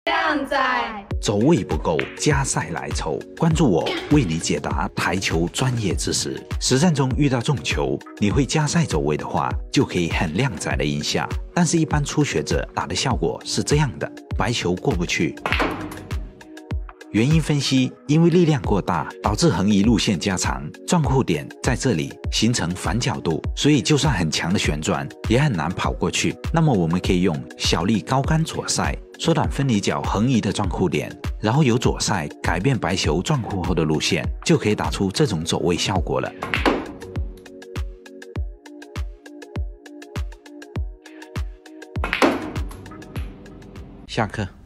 靓仔， 走位不够，加赛来抽。关注我，为你解答台球专业知识。实战中遇到这种球，你会加赛走位的话，就可以很靓仔的赢下。但是，一般初学者打的效果是这样的：白球过不去。原因分析：因为力量过大，导致横移路线加长，撞库点在这里形成反角度，所以就算很强的旋转，也很难跑过去。那么我们可以用小力高杆左塞，缩短分离角横移的撞库点，然后由左塞改变白球撞库后的路线，就可以打出这种走位效果了。下课。